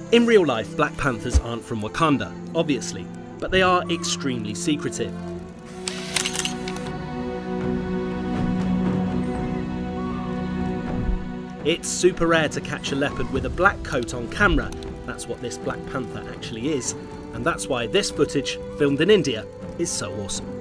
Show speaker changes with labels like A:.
A: In real life, black panthers aren't from Wakanda, obviously, but they are extremely secretive. It's super rare to catch a leopard with a black coat on camera. That's what this black panther actually is, and that's why this footage, filmed in India, is so awesome.